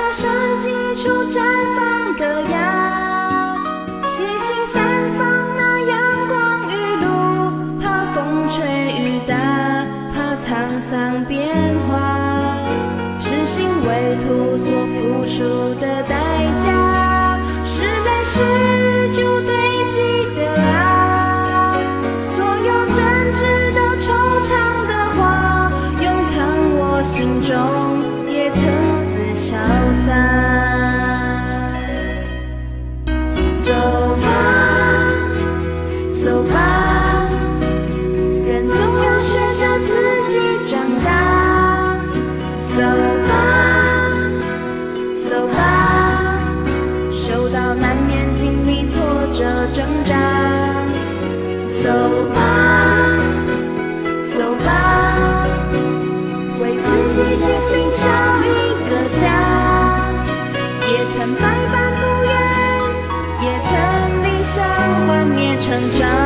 生机处绽放的芽，细细散放那阳光雨露，怕风吹雨打，怕沧桑变化，痴心为土所付出的代价，是泪是酒堆积的啊，所有真挚的惆怅的话，永藏我心中，也曾似潇洒。走吧，走吧，人总要学着自己长大。走吧，走吧，受到难免经历挫折挣扎。走吧，走吧，为自己心灵找一个家。也曾百般不愿，也曾理想幻灭成长。